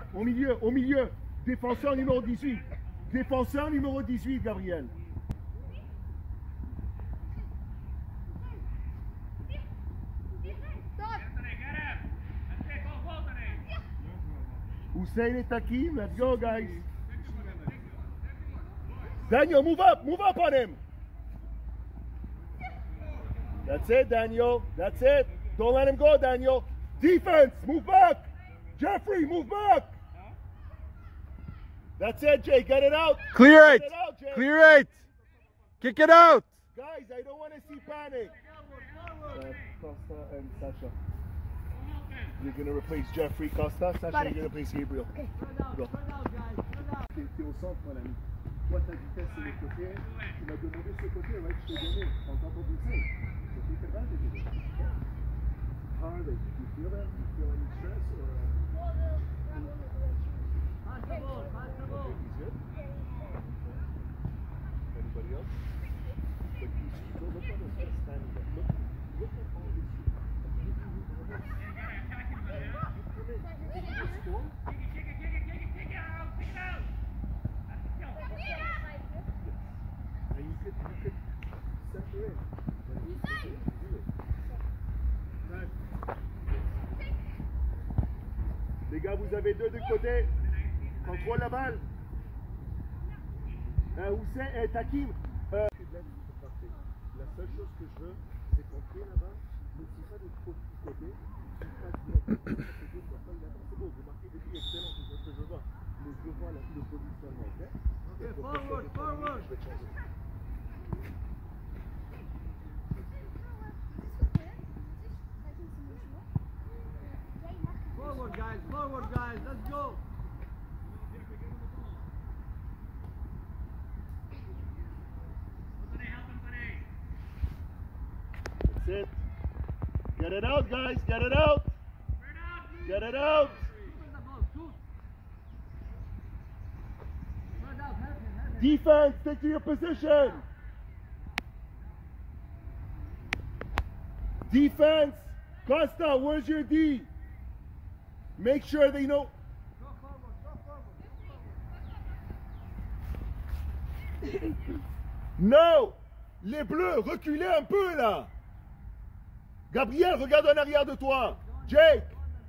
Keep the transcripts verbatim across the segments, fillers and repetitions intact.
au milieu, au milieu. Défenseur numéro dix-huit. Défenseur numéro dix-huit, Gabriel. Hussein et Takim, let's go, guys. Daniel, move up, move up on him. That's it, Daniel. That's it. Don't let him go, Daniel. Defense, move back. Jeffrey, move back. That's it, Jay. Get it out. Clear it. Get it out, Jay. Clear it. Kick it out. Guys, I don't want to see panic. Uh, Costa and Sasha. You're going to replace Jeffrey Costa. Sasha, you're going to replace Gabriel. Go. T'es au centre, mon ami. Toi, ta vitesse, c'est le côté. Tu m'as demandé ce côté, ouais, je t'ai donné. T'as encore pas poussé. C'était très bien, j'ai dit. How are they? Do you feel that? Do you feel any stress? Or, uh... Pass the ball, pass the ball. He's good. Anybody else? But you see, go look at us just standing there. Look, look at all this. You can move on this. You come in. Did you just score? And you could, you could separate. But you could do it. Les gars, vous avez deux de côté. Contrôle la balle. Euh, Hussein et Takim. Euh... La seule chose que je veux, c'est qu'on crée là-bas, mais c'est pas de trop de côté. C'est beau, vous marquez des buts excellents, c'est ce que je vois. Mais je vois la, le positionnement, ok? Okay, forward, forward. Je vais changer. Forward, guys, forward, guys, let's go. That's it. Get it out, guys. Get it out. Get it out. Defense, stick to your position. Defense. Costa, where's your D? Make sure they know. Go forward, go forward. Non! Les bleus, reculez un peu là! Gabriel, regarde en arrière de toi! Jake!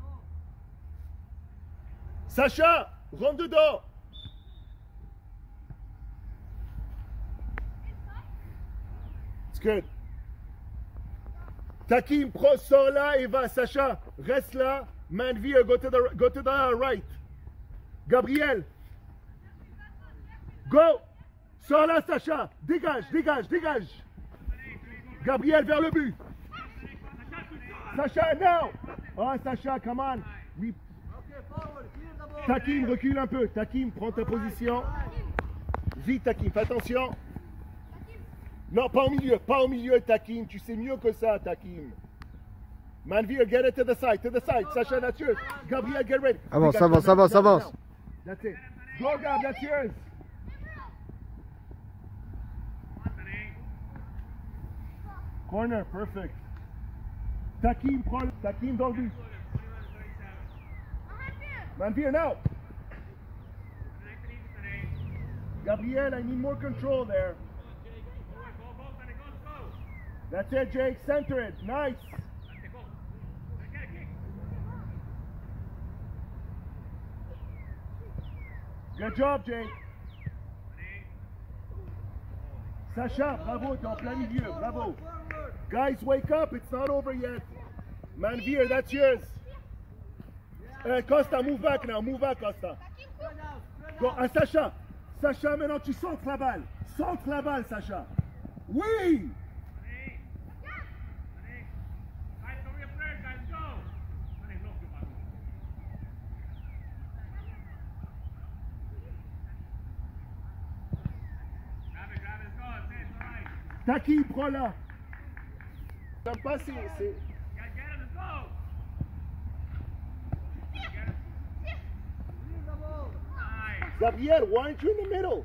Sacha, rentre dedans! It's good. Takim, pro, sors là et va. Sacha, reste là. Manville, go to the, go to the right. Gabriel, go! Sors là, Sacha. Dégage, dégage, dégage. Gabriel, vers le but. Sacha, now. Oh, Sacha, come on. We... Okay, forward, clear the ball. Takim, recule un peu. Takim, prends ta position. Vite, Takim, fais attention. Non, pas au milieu, pas au milieu, Takim. Tu sais mieux que ça, Takim. Manville, get it to the side, to the side. Sacha, that's yours. Gabriel, get ready. Avance, avance, avance, avance. That's it. Go, Gab, that's yours. Corner, perfect. Takim, prends le... Takim dans le but. Manville, now. Gabriel, I need more control there. That's it, Jake. Center it. Nice. Good job, Jake. Sacha, bravo, t'es en plein milieu, bravo. Guys, wake up, it's not over yet. Manville, that's yours. Uh, Costa, move back now, move back, Costa. Go, à Sacha. Sacha, maintenant tu centres la balle. Centre la balle, Sacha. Oui! Takim, prends là. J'aime pas, c'est... Gabriel, why aren't you in the middle?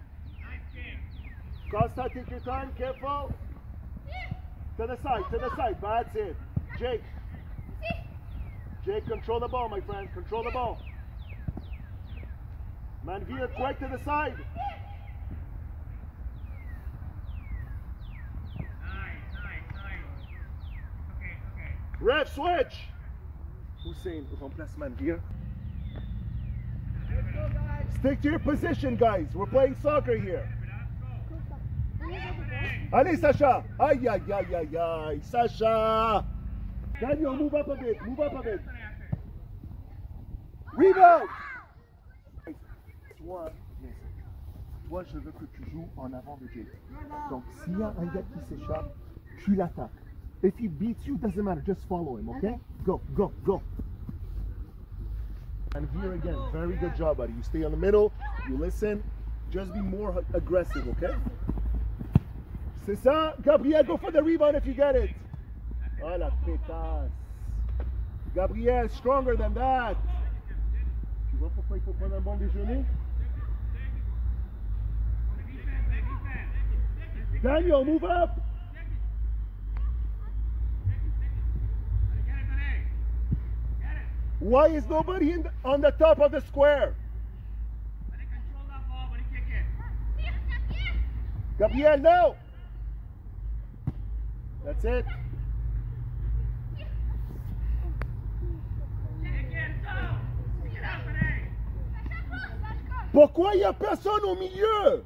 Costa, take your time, careful. To the side, to the side, that's it. Jake. Jake, control the ball, my friend, control the ball. Manvir, quick to the side. Ref, switch. Hussein, remplace Manvir. Stick to your position, guys. We're playing soccer here. Allez, Sacha. Aïe, aïe, aïe, aïe, aïe. Sacha. Daniel, move up a bit. Move up a bit. Rebound. Toi, toi, je veux que tu joues en avant de Jake. Donc, s'il y a un gars qui s'échappe, tu l'attaques. If he beats you, doesn't matter. Just follow him, okay? Go, go, go. And here again, very good job, buddy. You stay on the middle, you listen. Just be more aggressive, okay? C'est ça. Gabriel, go for the rebound if you get it. Oh, la pétasse. Gabriel, stronger than that. Tu vois pourquoi il faut prendre un bon déjeuner? Daniel, move up. Why is nobody in the, on the top of the square? Gabriel, no. That's it. Pourquoi il n'y a personne au milieu?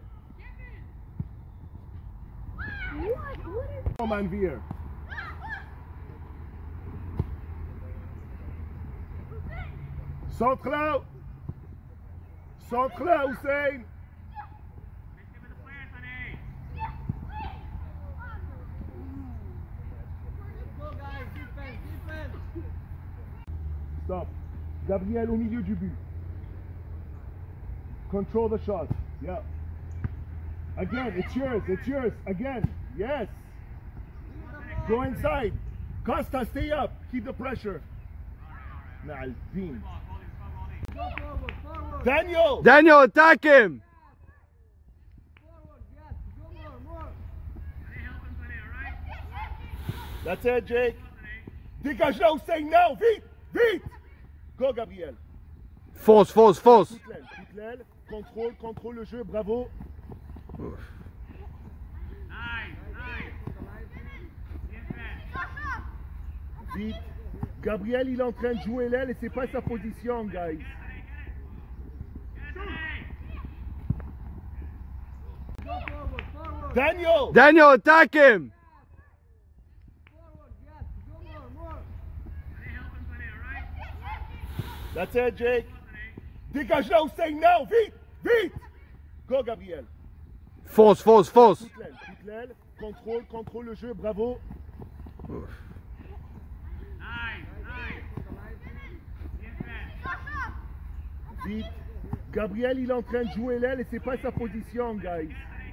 Oh, Manvir. Centre là. Centre là, Hussein. Stop. Gabriel au milieu du but. Control the shot. Yeah. Again, it's yours. It's yours. Again. Yes. Go inside. Costa, stay up. Keep the pressure. Malvin. Daniel. Daniel, attack him. That's it, Jake. Dégage là, Hussein, now. Vite. Vite. Go, Gabriel. Fonce, fonce, fonce. Toute l'aile, toute l'aile. Contrôle, contrôle le jeu, bravo. Ouf. Vite. Gabriel, il est en train de jouer l'aile et c'est pas sa position, guys. Daniel. Daniel, attack him. That's it, Jake. Dégage là, Hussein, now. Vite. Vite. Go, Gabriel. Fonce, fonce, fonce. Toute l'aile, toute l'aile. Contrôle, contrôle le jeu, bravo. Ouf. Vite. Gabriel, il est en train de jouer l'aile et c'est pas sa position, guys.